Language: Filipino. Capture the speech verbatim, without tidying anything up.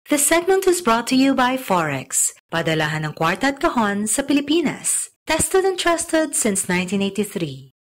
This segment is brought to you by Forex, padalahan ng kwarta at kahon sa Pilipinas. Tested and trusted since nineteen eighty-three.